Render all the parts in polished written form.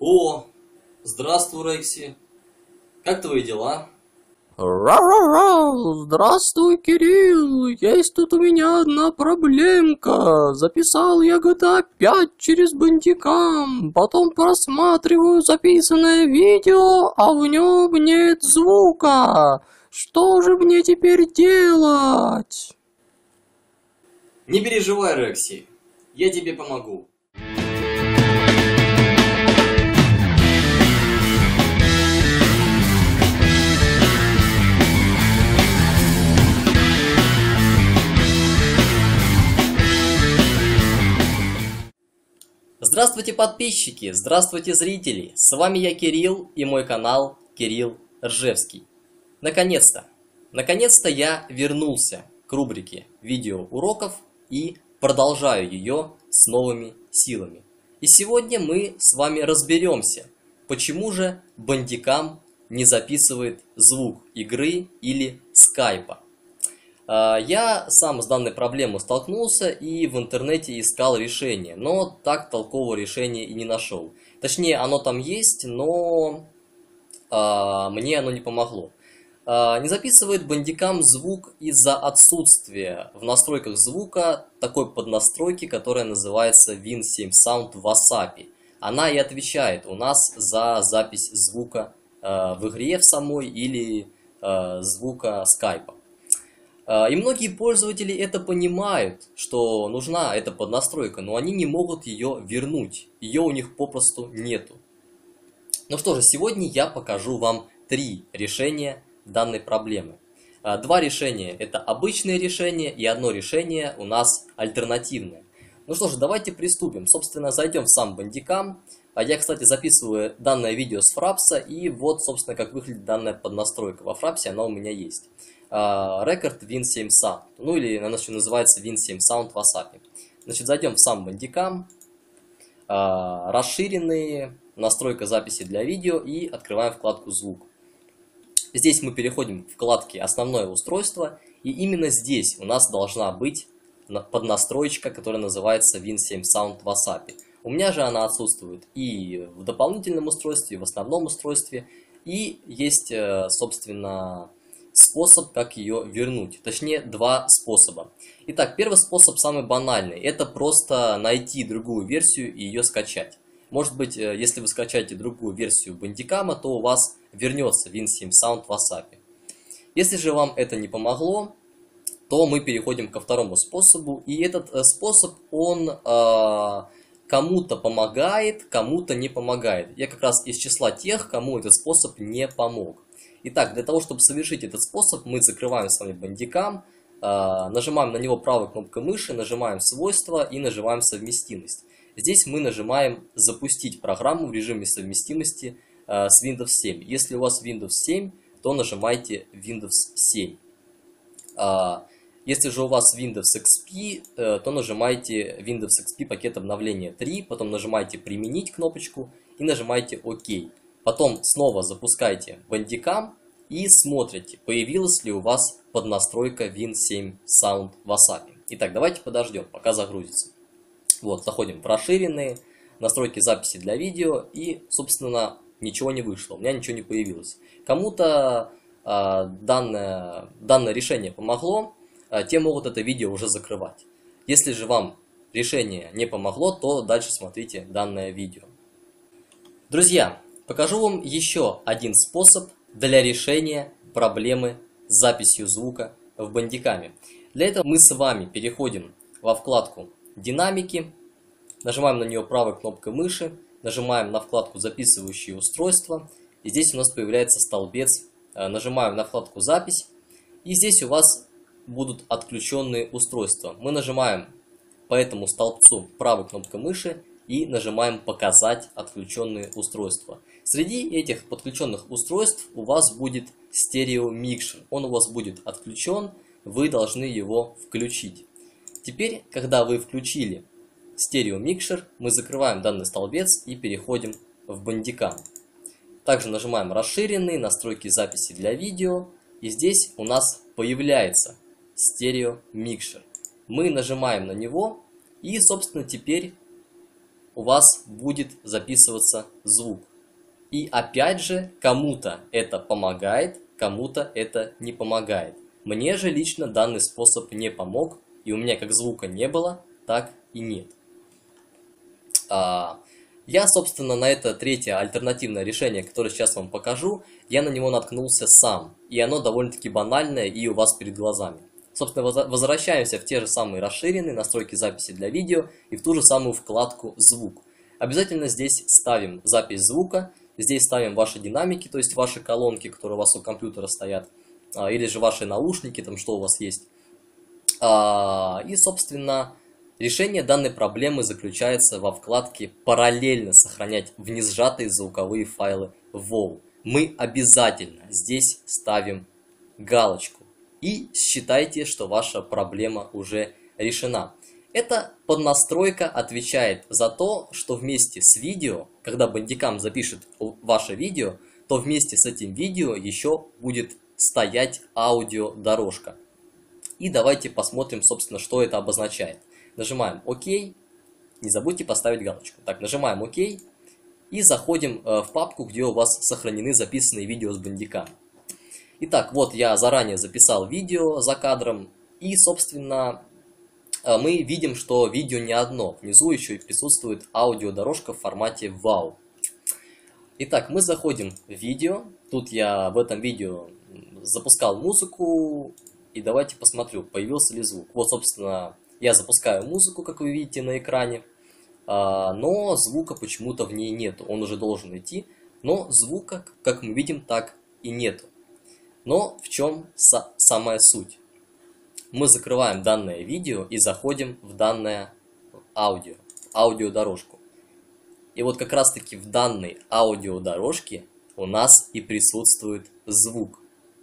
О, здравствуй, Рекси. Как твои дела? Ра-ра-ра! Здравствуй, Кирилл! Есть тут у меня одна проблемка. Записал я GTA 5 через бандикам, потом просматриваю записанное видео, а в нем нет звука. Что же мне теперь делать? Не переживай, Рекси. Я тебе помогу. Здравствуйте, подписчики! Здравствуйте, зрители! С вами я, Кирилл, и мой канал Кирилл Ржевский. Наконец-то я вернулся к рубрике видеоуроков и продолжаю ее с новыми силами. И сегодня мы с вами разберемся, почему же бандикам не записывает звук игры или скайпа. Я сам с данной проблемой столкнулся и в интернете искал решение, но так толкового решения и не нашел. Точнее, оно там есть, но мне оно не помогло. Не записывает бандикам звук из-за отсутствия в настройках звука такой поднастройки, которая называется Win7 Sound WhatsApp. Она и отвечает у нас за запись звука в игре в самой или звука скайпа. И многие пользователи это понимают, что нужна эта поднастройка, но они не могут ее вернуть. Ее у них попросту нету. Ну что же, сегодня я покажу вам 3 решения данной проблемы. 2 решения это обычное решение, и одно решение у нас альтернативное. Ну что же, давайте приступим. Собственно, зайдем в сам бандикам. Я, кстати, записываю данное видео с Фрапса, и вот, собственно, как выглядит данная поднастройка. Во Фрапсе она у меня есть. Record Win7 Sound, ну или она еще называется Win7 Sound WhatsApp. Значит, зайдем в сам бандикам, расширенные, настройка записи для видео и открываем вкладку звук. Здесь мы переходим в вкладки основное устройство, и именно здесь у нас должна быть поднастроечка, которая называется Win7 Sound WhatsApp. У меня же она отсутствует и в дополнительном устройстве, и в основном устройстве, и есть, собственно, способ, как ее вернуть. Точнее, 2 способа. Итак, первый способ самый банальный. Это просто найти другую версию и ее скачать. Может быть, если вы скачаете другую версию бандикама, то у вас вернется Win7 Sound WhatsApp. Если же вам это не помогло, то мы переходим ко второму способу. И этот способ, он кому-то помогает, кому-то не помогает. Я как раз из числа тех, кому этот способ не помог. Итак, для того, чтобы совершить этот способ, мы закрываем с вами бандикам, нажимаем на него правой кнопкой мыши, нажимаем свойства и нажимаем совместимость. Здесь мы нажимаем запустить программу в режиме совместимости с Windows 7. Если у вас Windows 7, то нажимайте Windows 7. Если же у вас Windows XP, то нажимайте Windows XP пакет обновления 3, потом нажимайте применить кнопочку и нажимайте ОК. Потом снова запускайте бандикам и смотрите, появилась ли у вас поднастройка Win7 Sound WhatsApp. Итак, давайте подождем, пока загрузится. Вот, заходим в расширенные, настройки записи для видео, и, собственно, ничего не вышло, у меня ничего не появилось. Кому-то данное решение помогло, те могут это видео уже закрывать. Если же вам решение не помогло, то дальше смотрите данное видео. Друзья, покажу вам еще один способ для решения проблемы с записью звука в бандикаме. Для этого мы с вами переходим во вкладку «Динамики», нажимаем на нее правой кнопкой мыши, нажимаем на вкладку «Записывающие устройства», и здесь у нас появляется столбец, нажимаем на вкладку «Запись», и здесь у вас будут отключенные устройства. Мы нажимаем по этому столбцу правой кнопкой мыши и нажимаем «Показать отключенные устройства». Среди этих подключенных устройств у вас будет стереомикшер. Он у вас будет отключен, вы должны его включить. Теперь, когда вы включили стереомикшер, мы закрываем данный столбец и переходим в бандикам. Также нажимаем «Расширенные», «Настройки записи для видео», и здесь у нас появляется стереомикшер. Мы нажимаем на него, и, собственно, теперь у вас будет записываться звук. И опять же, кому-то это помогает, кому-то это не помогает. Мне же лично данный способ не помог, и у меня как звука не было, так и нет. Я, собственно, на это третье альтернативное решение, которое сейчас вам покажу, я на него наткнулся сам. И оно довольно-таки банальное и у вас перед глазами. Собственно, возвращаемся в те же самые расширенные настройки записи для видео и в ту же самую вкладку «Звук». Обязательно здесь ставим запись звука, здесь ставим ваши динамики, то есть ваши колонки, которые у вас у компьютера стоят, или же ваши наушники, там что у вас есть. И, собственно, решение данной проблемы заключается во вкладке «Параллельно сохранять внесжатые звуковые файлы в WAV». Мы обязательно здесь ставим галочку и считайте, что ваша проблема уже решена. Эта поднастройка отвечает за то, что вместе с видео, когда Bandicam запишет ваше видео, то вместе с этим видео еще будет стоять аудиодорожка. И давайте посмотрим, собственно, что это обозначает. Нажимаем ОК, не забудьте поставить галочку. Так, нажимаем ОК и заходим в папку, где у вас сохранены записанные видео с Bandicam. Итак, вот я заранее записал видео за кадром, и, собственно, мы видим, что видео не одно. Внизу еще и присутствует аудиодорожка в формате WAV. Итак, мы заходим в видео. Тут я в этом видео запускал музыку. И давайте посмотрю, появился ли звук. Вот, собственно, я запускаю музыку, как вы видите на экране. Но звука почему-то в ней нету. Он уже должен идти. Но звука, как мы видим, так и нету. Но в чем самая суть? Мы закрываем данное видео и заходим в данное аудиодорожку. И вот как раз таки в данной аудиодорожке у нас и присутствует звук.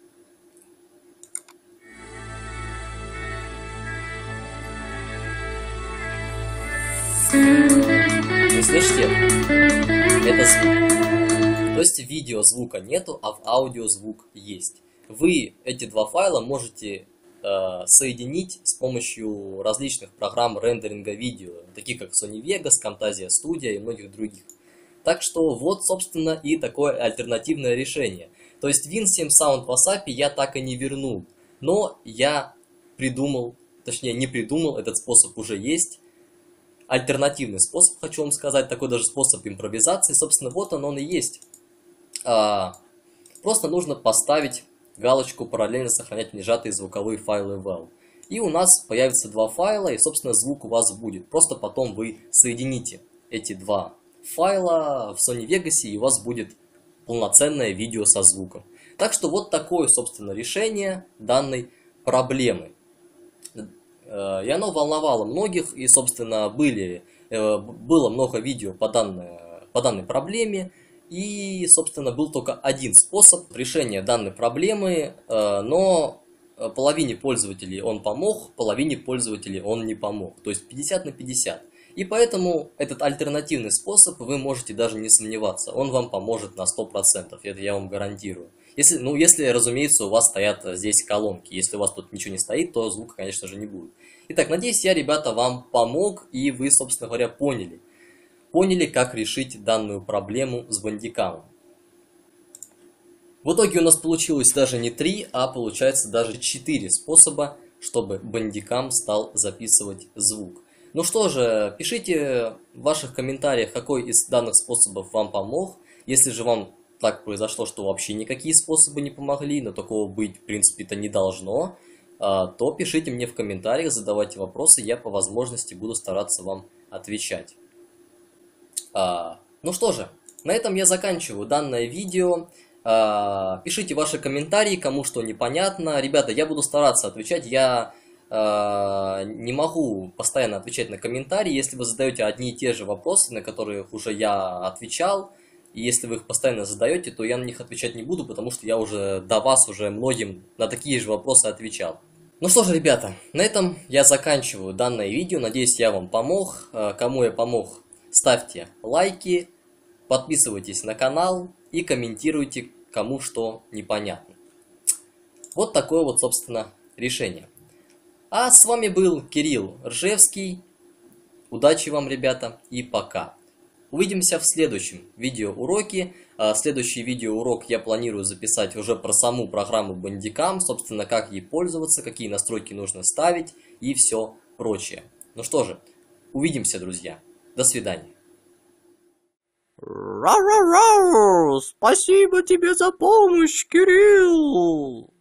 Вы слышите? Это звук. То есть в видео звука нету, а в аудио звук есть. Вы эти два файла можете соединить с помощью различных программ рендеринга видео, таких как Sony Vegas, Camtasia Studio и многих других. Так что вот, собственно, и такое альтернативное решение. То есть Win7 Sound WhatsApp я так и не вернул, но я придумал, точнее не придумал, этот способ уже есть. Альтернативный способ, хочу вам сказать, такой даже способ импровизации, собственно, вот он и есть. Просто нужно поставить галочку «Параллельно сохранять внесжатые звуковые файлы WAV». И у нас появится два файла, и, собственно, звук у вас будет. Просто потом вы соедините эти два файла в Sony Vegas, и у вас будет полноценное видео со звуком. Так что вот такое, собственно, решение данной проблемы. И оно волновало многих, и, собственно, было много видео по данной проблеме. И, собственно, был только один способ решения данной проблемы, но половине пользователей он помог, половине пользователей он не помог. То есть 50 на 50. И поэтому этот альтернативный способ вы можете даже не сомневаться. Он вам поможет на 100%, это я вам гарантирую. Если, разумеется, у вас стоят здесь колонки. Если у вас тут ничего не стоит, то звука, конечно же, не будет. Итак, надеюсь, я, ребята, вам помог, и вы, собственно говоря, поняли, как решить данную проблему с Bandicam. В итоге у нас получилось даже не 3, а получается даже 4 способа, чтобы Bandicam стал записывать звук. Ну что же, пишите в ваших комментариях, какой из данных способов вам помог. Если же вам так произошло, что вообще никакие способы не помогли, но такого быть в принципе-то не должно, то пишите мне в комментариях, задавайте вопросы, я по возможности буду стараться вам отвечать. Ну что же, на этом я заканчиваю данное видео. Пишите ваши комментарии, кому что непонятно. Ребята, я буду стараться отвечать. Я не могу постоянно отвечать на комментарии. Если вы задаете одни и те же вопросы, на которые уже я отвечал, и если вы их постоянно задаете, то я на них отвечать не буду, потому что я уже до вас уже многим на такие же вопросы отвечал. Ну что же, ребята, на этом я заканчиваю данное видео. Надеюсь, я вам помог. Кому я помог, ставьте лайки, подписывайтесь на канал и комментируйте, кому что непонятно. Вот такое вот, собственно, решение. А с вами был Кирилл Ржевский. Удачи вам, ребята, и пока. Увидимся в следующем видеоуроке. Следующий видеоурок я планирую записать уже про саму программу Bandicam, собственно, как ей пользоваться, какие настройки нужно ставить и все прочее. Ну что же, увидимся, друзья. До свидания. Ра-ра-ра! Спасибо тебе за помощь, Кирилл!